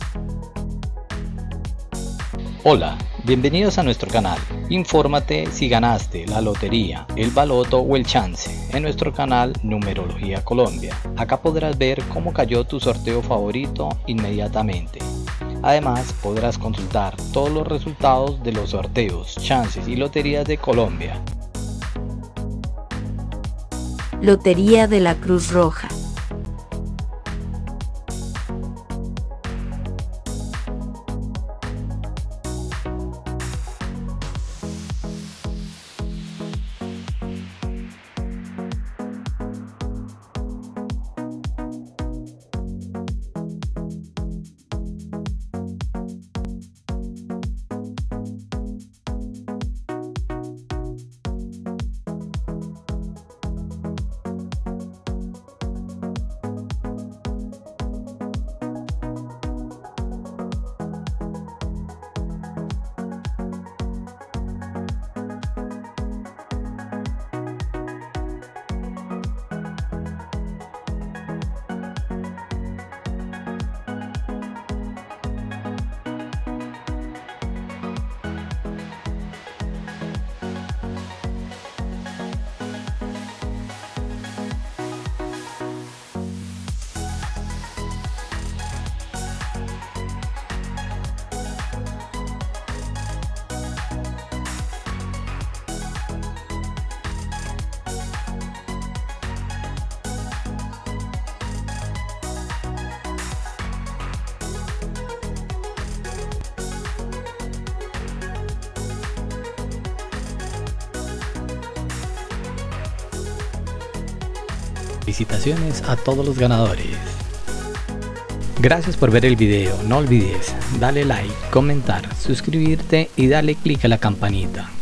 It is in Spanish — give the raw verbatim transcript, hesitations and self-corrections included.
Hola, bienvenidos a nuestro canal. Infórmate si ganaste la lotería, el baloto o el chance en nuestro canal Numerología Colombia. Acá podrás ver cómo cayó tu sorteo favorito inmediatamente. Además, podrás consultar todos los resultados de los sorteos, chances y loterías de Colombia. Lotería de la Cruz Roja. Felicitaciones a todos los ganadores. Gracias por ver el video. No olvides darle like, comentar, suscribirte y darle clic a la campanita.